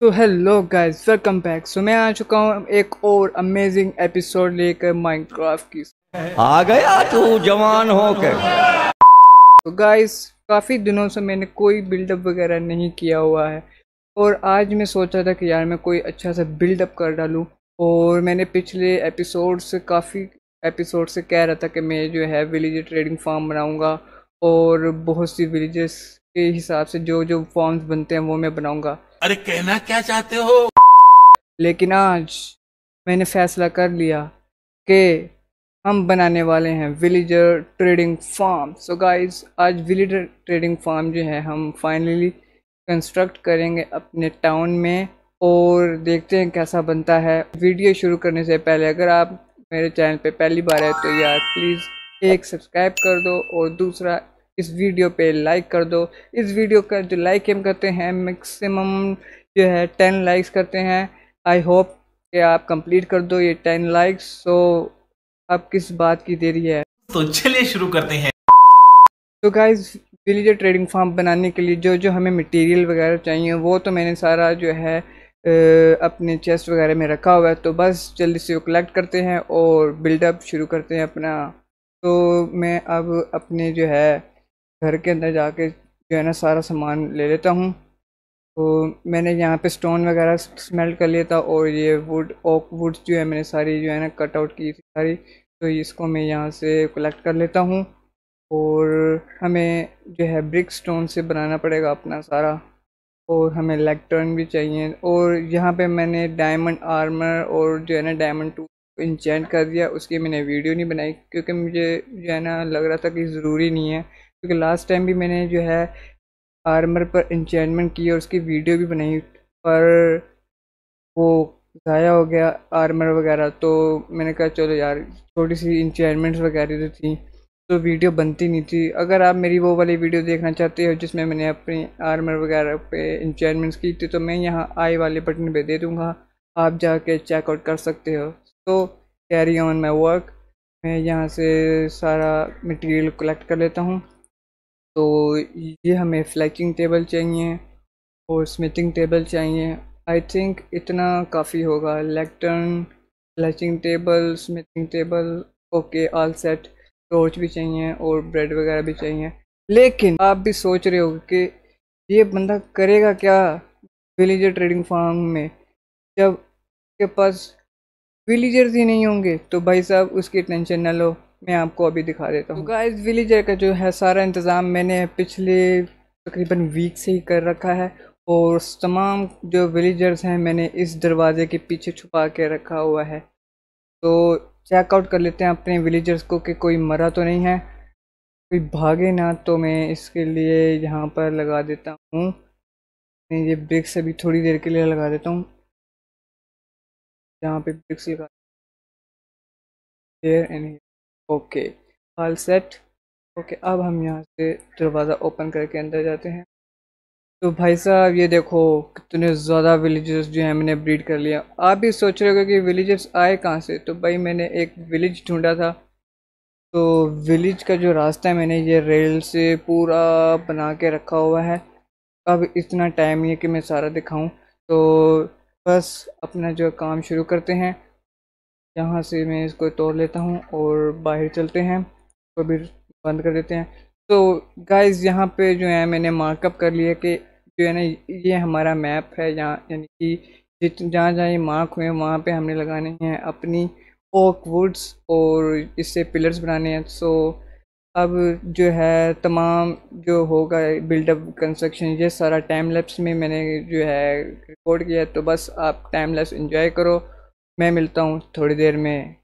तो hello guys, welcome back. So मैं आ चुका हूँ एक और अमेजिंग एपिसोड लेकर माइनक्राफ्ट की। आ गया तू जवान होकर। तो गाइस, काफ़ी दिनों से मैंने कोई बिल्डअप वगैरह नहीं किया हुआ है और आज मैं सोचा था कि यार मैं कोई अच्छा सा बिल्डअप कर डालूँ। और मैंने पिछले काफ़ी एपिसोड से कह रहा था कि मैं जो है विलेज ट्रेडिंग फार्म बनाऊँगा और बहुत सी विलेजेस के हिसाब से जो जो फॉर्म्स बनते हैं वो मैं बनाऊँगा। अरे कहना क्या चाहते हो? लेकिन आज मैंने फैसला कर लिया कि हम बनाने वाले हैं villager trading farm. So guys, आज विलेजर ट्रेडिंग फार्म जो है हम फाइनली कंस्ट्रक्ट करेंगे अपने टाउन में और देखते हैं कैसा बनता है। वीडियो शुरू करने से पहले अगर आप मेरे चैनल पे पहली बार है तो यार प्लीज़ एक सब्सक्राइब कर दो और दूसरा इस वीडियो पे लाइक कर दो। इस वीडियो का जो लाइक हम करते हैं मैक्सिमम जो है 10 लाइक्स करते हैं। आई होप कि आप कंप्लीट कर दो ये 10 लाइक्स। सो अब किस बात की देरी है, तो चलिए शुरू करते हैं। तो गाइज विलेजर ट्रेडिंग फार्म बनाने के लिए जो जो हमें मटेरियल वगैरह चाहिए वो तो मैंने सारा जो है अपने चेस्ट वगैरह में रखा हुआ है। तो बस जल्दी से वो कलेक्ट करते हैं और बिल्डअप शुरू करते हैं अपना। तो मैं अब अपने जो है घर के अंदर जाके जो है ना सारा सामान ले लेता हूँ। तो मैंने यहाँ पे स्टोन वगैरह स्मेल्ट कर लिया था और ये ओक वुड्स जो है मैंने सारी जो है ना कट आउट की थी सारी। तो इसको मैं यहाँ से कलेक्ट कर लेता हूँ और हमें जो है ब्रिक स्टोन से बनाना पड़ेगा अपना सारा। और हमें लैक्टर्न भी चाहिए और यहाँ पे मैंने डायमंड आर्मर और जो है ना डायमंड टू इंचेंट कर दिया। उसकी मैंने वीडियो नहीं बनाई क्योंकि मुझे जो है ना लग रहा था कि ज़रूरी नहीं है, क्योंकि लास्ट टाइम भी मैंने जो है आर्मर पर इंचेंटमेंट की और उसकी वीडियो भी बनाई पर वो ज़ाया हो गया आर्मर वगैरह। तो मैंने कहा चलो यार छोटी सी इंचेंटमेंट्स वगैरह तो थी तो वीडियो बनती नहीं थी। अगर आप मेरी वो वाली वीडियो देखना चाहते हो जिसमें मैंने अपनी आर्मर वगैरह पे इंचेंटमेंट्स की थी तो मैं यहाँ आई वाले बटन पे दे दूँगा, आप जाके चेकआउट कर सकते हो। तो कैरी ऑन माई वर्क। मैं यहाँ से सारा मटेरियल कलेक्ट कर लेता हूँ। तो ये हमें फ्लैचिंग टेबल चाहिए और स्मिथिंग टेबल चाहिए। आई थिंक इतना काफ़ी होगा। Lectern, fletching table, smithing table, okay all set. Torch भी चाहिए और ब्रेड वगैरह भी चाहिए। लेकिन आप भी सोच रहे हो कि ये बंदा करेगा क्या विलेजर ट्रेडिंग फार्म में जब के पास विलेजर्स ही नहीं होंगे। तो भाई साहब उसकी टेंशन न लो, मैं आपको अभी दिखा देता हूँ। तो गाइस विलेजर का जो है सारा इंतज़ाम मैंने पिछले तकरीबन वीक से ही कर रखा है और तमाम जो विलेजर्स हैं मैंने इस दरवाजे के पीछे छुपा के रखा हुआ है। तो चेकआउट कर लेते हैं अपने विलेजर्स को कि कोई मरा तो नहीं है, कोई भागे ना। तो मैं इसके लिए यहाँ पर लगा देता हूँ, ये ब्रिक्स अभी थोड़ी देर के लिए लगा देता हूँ। यहाँ पे ब्रिक्स लगा ओके ऑल सेट। ओके अब हम यहाँ से दरवाज़ा ओपन करके अंदर जाते हैं। तो भाई साहब ये देखो कितने ज़्यादा विलेजर्स जो हैं मैंने ब्रीड कर लिया। आप भी सोच रहे हो कि विलेजर्स आए कहाँ से। तो भाई मैंने एक विलेज ढूंढा था। तो विलेज का जो रास्ता है मैंने ये रेल से पूरा बना के रखा हुआ है। अब इतना टाइम नहीं है कि मैं सारा दिखाऊं, तो बस अपना जो काम शुरू करते हैं। यहाँ से मैं इसको तोड़ लेता हूँ और बाहर चलते हैं, तो भी बंद कर देते हैं। तो गाइस यहाँ पे जो है मैंने मार्कअप कर लिया कि जो है ना ये हमारा मैप है। यहाँ यानी कि जहाँ जहाँ ये मार्क हुए हैं वहाँ पे हमने लगाने हैं अपनी ओक वुड्स और इससे पिलर्स बनाने हैं। सो अब जो है तमाम जो होगा बिल्डअप कंस्ट्रक्शन ये सारा टाइम लैप्स में मैंने जो है रिकॉर्ड किया। तो बस आप टाइम लैप्स एंजॉय करो, मैं मिलता हूँ थोड़ी देर में।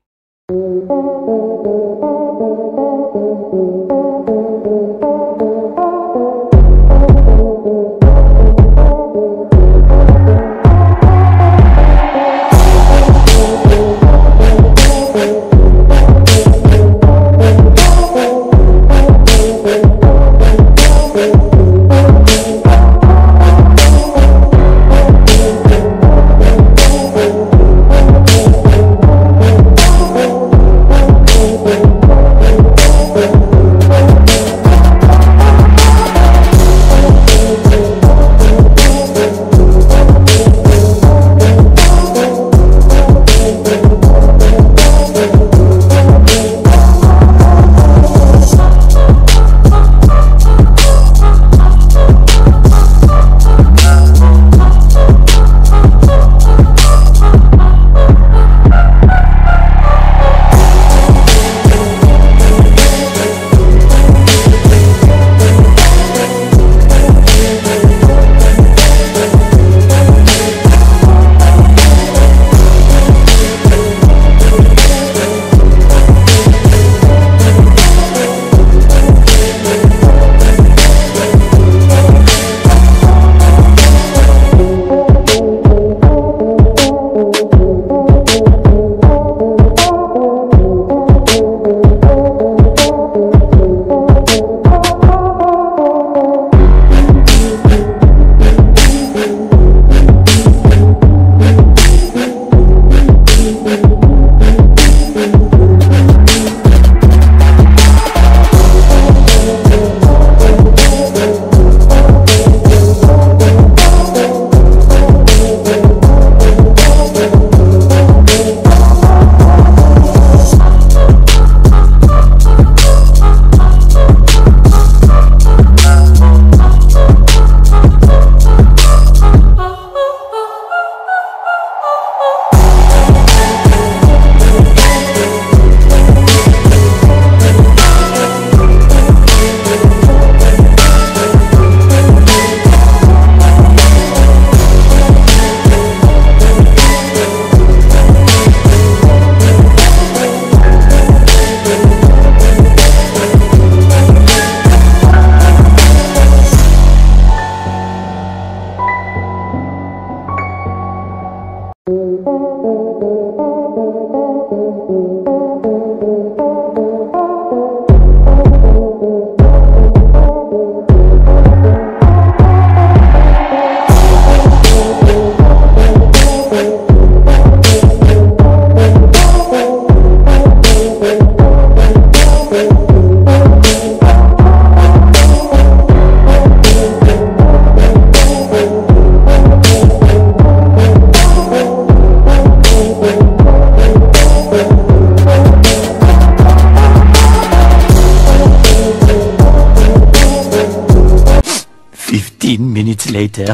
Minutes later.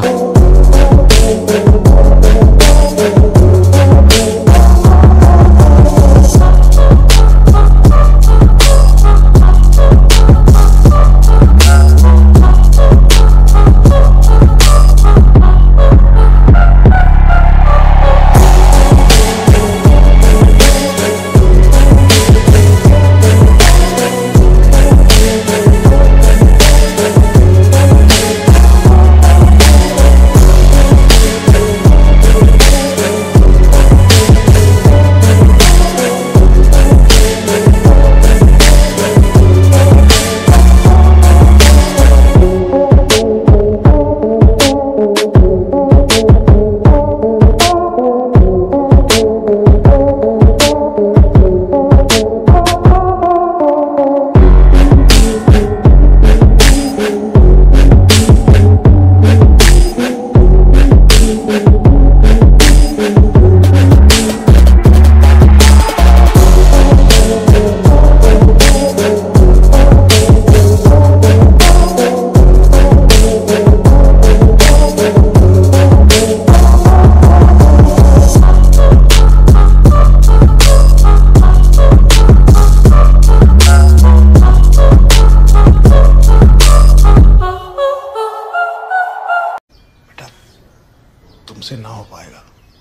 तुमसे ना हो पाएगा।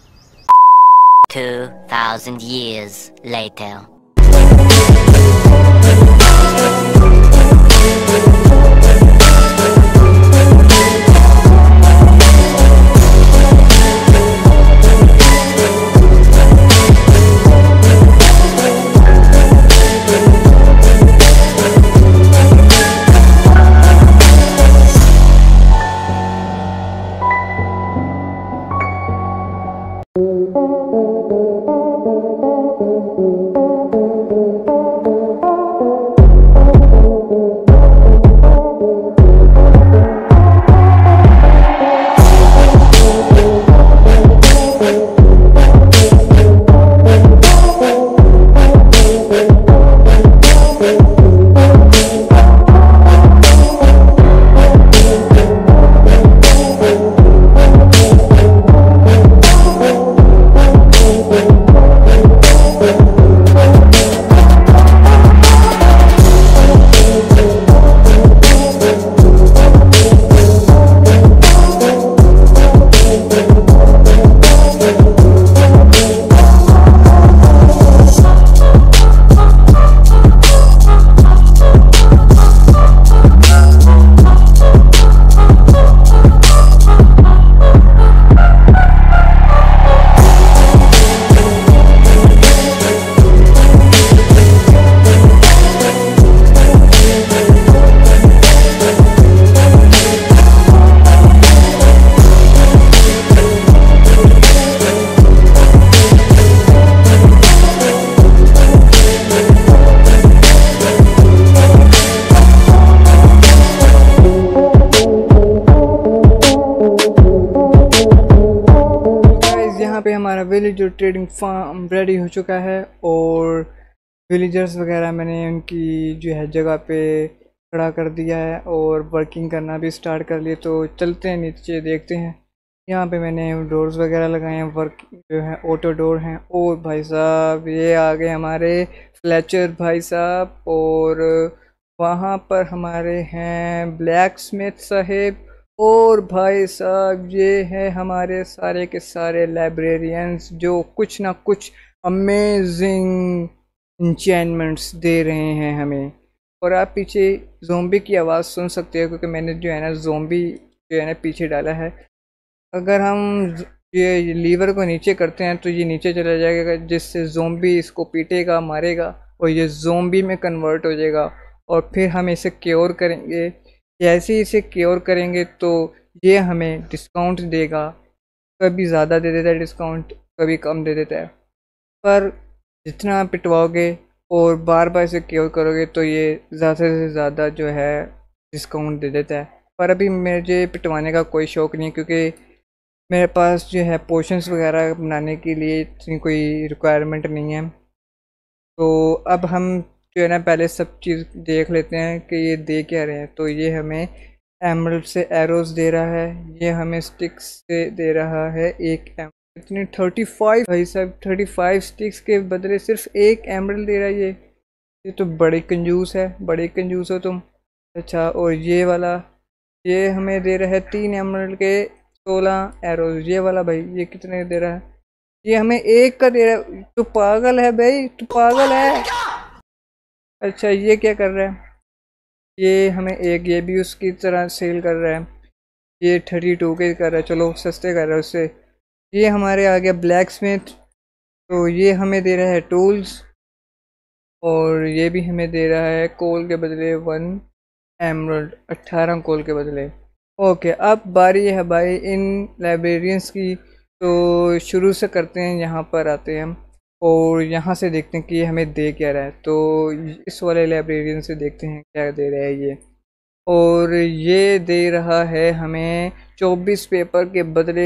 2000 years later. पे हमारा विलेजर ट्रेडिंग फार्म रेडी हो चुका है और विलेजर्स वगैरह मैंने उनकी जो है जगह पे खड़ा कर दिया है और वर्किंग करना भी स्टार्ट कर लिए। तो चलते हैं नीचे देखते हैं। यहाँ पे मैंने डोर्स वगैरह लगाए हैं, वर्क जो है ऑटो डोर हैं। और भाई साहब ये आ गए हमारे फ्लेचर भाई साहब, और वहाँ पर हमारे हैं ब्लैक स्मिथ साहेब, और भाई साहब ये है हमारे सारे के सारे लाइब्रेरियंस जो कुछ ना कुछ अमेजिंग इंचेंटमेंट्स दे रहे हैं हमें। और आप पीछे ज़ोंबी की आवाज़ सुन सकते हो क्योंकि मैंने जो है ना ज़ोंबी जो है ना पीछे डाला है। अगर हम ये लीवर को नीचे करते हैं तो ये नीचे चला जाएगा, जिससे ज़ोंबी इसको पीटेगा, मारेगा और ये ज़ोंबी में कन्वर्ट हो जाएगा। और फिर हम इसे क्योर करेंगे। जैसे ही इसे क्योर करेंगे तो ये हमें डिस्काउंट देगा। कभी ज़्यादा दे देता है डिस्काउंट, कभी कम दे देता है, पर जितना आप पिटवाओगे और बार बार इसे क्योर करोगे तो ये ज़्यादा से ज़्यादा जो है डिस्काउंट दे देता है। पर अभी मुझे पिटवाने का कोई शौक़ नहीं है, क्योंकि मेरे पास जो है पोशंस वगैरह बनाने के लिए इतनी कोई रिक्वायरमेंट नहीं है। तो अब हम जो है ना पहले सब चीज़ देख लेते हैं कि ये दे क्या रहे हैं। तो ये हमें एमरल्ड से एरोज़ दे रहा है, ये हमें स्टिक्स से दे रहा है एक एमरल्ड। इतनी 35 भाई साहब, 35 स्टिक्स के बदले सिर्फ एक एमरल्ड दे रहा है ये तो बड़े कंजूस है, बड़े कंजूस हो तुम। अच्छा, और ये वाला ये हमें दे रहा है 3 एमरल्ड के 16 एरोज़। ये वाला भाई ये कितने दे रहा है? ये हमें एक का दे रहा है। तू पागल है भाई, तू पागल है। अच्छा, ये क्या कर रहा है? ये हमें एक ये भी उसकी तरह सेल कर रहा है। ये 32 के कर रहा है, चलो सस्ते कर रहा है उससे। ये हमारे आ गया ब्लैक स्मिथ, तो ये हमें दे रहा है टूल्स। और ये भी हमें दे रहा है कोल के बदले 1 एमरल्ड, 18 कोल के बदले। ओके, अब बारी है भाई इन लाइब्रेरियंस की। तो शुरू से करते हैं, यहाँ पर आते हैं हम और यहाँ से देखते हैं कि ये हमें दे क्या रहा है। तो इस वाले लाइब्रेरियन से देखते हैं क्या दे रहा है ये। और ये दे रहा है हमें 24 पेपर के बदले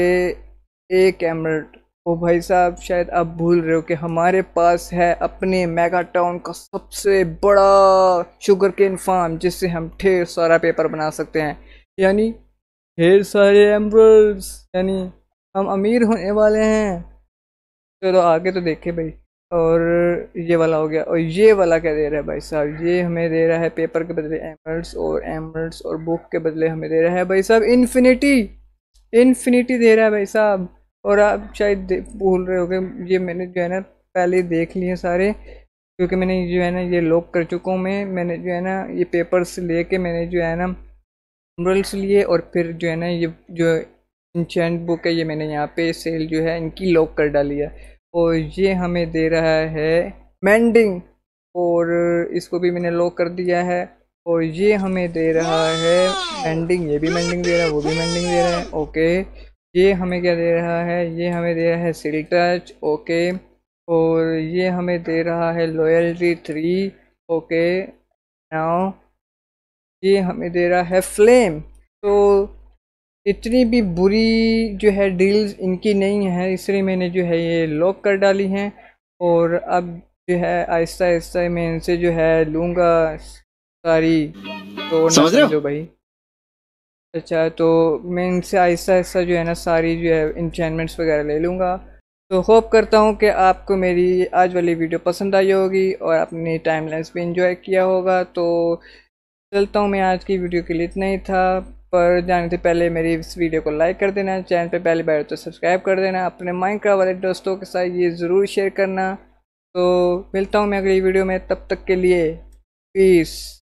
1 एमरल्ड। ओ भाई साहब, शायद आप भूल रहे हो कि हमारे पास है अपने मेगा टाउन का सबसे बड़ा शुगर केन फार्म, जिससे हम ढेर सारा पेपर बना सकते हैं, यानी ढेर सारे एमरल्ड्स, यानी हम अमीर होने वाले हैं। चलो आगे तो देखे भाई। और ये वाला हो गया। और ये वाला क्या दे रहा है भाई साहब? ये हमें दे रहा है पेपर के बदले एमरल्ड्स और बुक के बदले हमें दे रहा है भाई साहब इन्फिनिटी। इन्फिनिटी दे रहा है भाई साहब। और आप शायद भूल रहे होगे, ये मैंने जो है ना पहले देख लिए सारे, क्योंकि मैंने जो है ना ये लॉक कर चुका हूँ। मैंने जो है ना ये पेपर्स लेके मैंने जो है ना एमरल्ड्स लिए, और फिर जो है ना ये जो इंचेंट बुक है ये मैंने यहाँ पे सेल जो है इनकी लॉक कर डाली है। और ये हमें दे रहा है मेंडिंग, और इसको भी मैंने लॉक कर दिया है। और ये हमें दे रहा है मेंडिंग, ये भी मेंडिंग दे रहा है, वो भी मेंडिंग दे रहा है। ओके, ये हमें क्या दे रहा है? ये हमें दे रहा है सिल्क टच। ओके, और ये हमें दे रहा है लॉयल्टी 3। ओके, नाउ ये हमें दे रहा है फ्लेम। तो इतनी भी बुरी जो है डील्स इनकी नहीं है, इसलिए मैंने जो है ये लॉक कर डाली हैं। और अब जो है आहिस्ता आहिस्ता मैं इनसे जो है लूँगा सारी, तो ना समझो भाई। अच्छा, तो मैं इनसे आहिस्ता आहिस्ता जो है ना सारी जो है इंचेंटमेंट्स वगैरह ले लूँगा। तो होप करता हूँ कि आपको मेरी आज वाली वीडियो पसंद आई होगी और अपनी टाइम लाइन्स पे इंजॉय किया होगा। तो चलता हूँ मैं, आज की वीडियो के लिए इतना ही था। पर जाने से पहले मेरी इस वीडियो को लाइक कर देना, चैनल पे पहली बार तो सब्सक्राइब कर देना, अपने माइनक्राफ्ट वाले दोस्तों के साथ ये ज़रूर शेयर करना। तो मिलता हूँ मैं अगली वीडियो में, तब तक के लिए पीस।